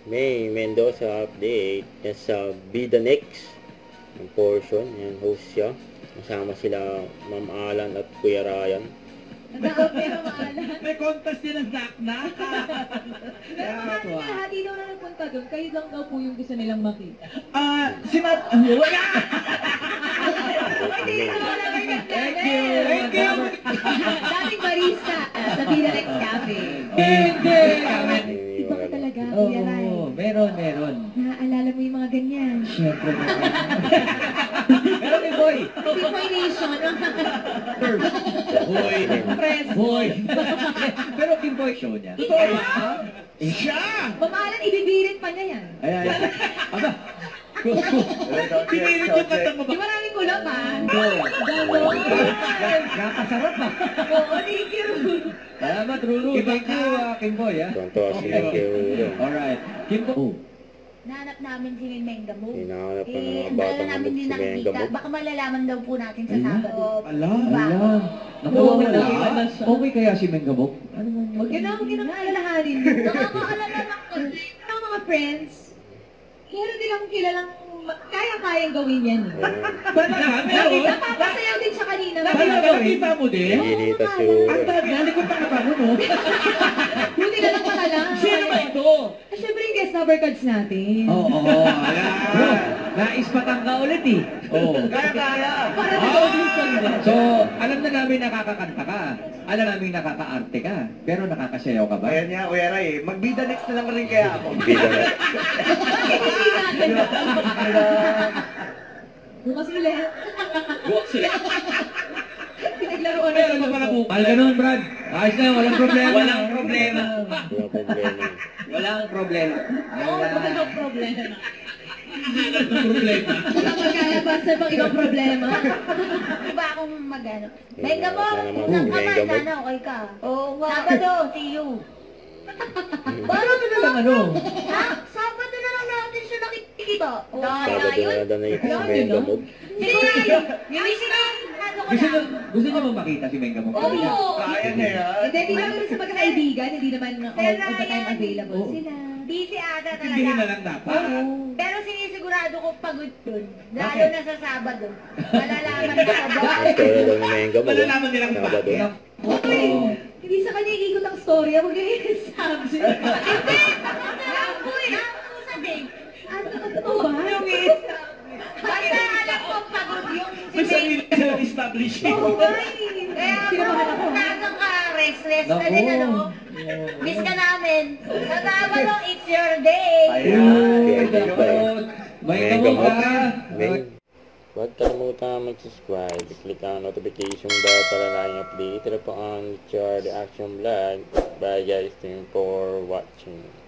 Maine Mendoza update. Yan sa Be The Next yung portion. Yan, host siya. Kasama sila Ma'am Alan at Kuya Ryan. May contest din ng knock-knock. Pero marami hati daw na nagpunta doon. Kayo lang daw po yung gusto nilang makita. Wala! Thank you! Dating barista sa Be The Next Cafe. Hindi! Iba ka talaga, Kuya Rai. Meron. Naaalala mo yung mga ganyan. Siyempre. Pero kay Boy. Boy Nation. Boy. Pero Kim Boy show niya. Siya! Mamahalan, ibibirit pa niya yan. Ayan. Aba. Pinilit yung kanta mo ba? Di maraming kulang ha? Gano'n. Nakasarap ba? Oo, thank you. Salamat, Ruru. Thank you, Kim Boy, ha? Tonto sila kay Ruru. Alright. Kim Boy. Nahanap namin si Mendoza. Hinahanap pa ng mga Ang batang dala namin amok din si nakikita. Mengamok. Baka malalaman daw po natin sa Sabado. Alam. Oo, Wala. wala siya. Okay kaya si Mengabok? Huwag ka na alalahanin mo. Nakakaalala lang kasi. Ang mga friends, meron din akong kilalang kaya-kayang gawin yan. Napapasayaw din siya kanina. Nakita mo din? Naginitas yung... Ang dami, nalikot na ka mo, no? Buti na lang pala. Sino ba ito? Siyempre yung guest number cards natin. Oo, ayan. Naispatang ka ulit eh. Oo. Kaya. Para na Robinson ba? So, alam na namin nakakakanta ka. Alam namin nakakaarte ka. Pero nakakasayaw ka ba? Ayan niya, Kuya Ray. Mag-Be The Next na lang rin kaya ako. Be The Next. Hindi natin. Bukas ulit. Pinaglaruan na Meron pa pala bukas. Al ganun, Brad. Ayos na, walang problema. Walang problema. Walang problema. Walang problema. Problema. Wala magkalabas sa ibang ibang problema. Iba akong mag-ano. Mengamok, Mengamok. isang kamay, Mengamok. sana okay ka. Oo nga. Sabado, see you. Paano na lang ano? Ha? Sabado na lang natin siya nakikita. Sabado na danay si Mengamok. Sigurado. Yung sila, ano ko na. Gusto niyo ba makita si Mengamo? Oo. Kaya niya yan. Hindi, hindi naman sa magkakaibigan, hindi naman all of the time available sila. Busy ata Hindi na talaga. lang dapat. Pero sinisigurado ko pagod yun. Lalo na sa Sabado. Malalaman ka ba? Ang story daw ni Mengamok. Malalaman nilang Sabado. Okay, hindi sa kanya ikot ang story, huwag niya i-sabi. Hindi! Naamoy! Sabi. Ano ba? Yung Basta alam ko pagod yung May sarili silang establishing. Kaya kung nagang ka, restless ka din, ano? Miss ka namin. Sa Sabado, it's your day. Ayan. Mengamo ka. Huwag kalimutan mag-subscribe. Click ang notification bell para laging updated po ang the action vlog. Bye guys, thank you for watching.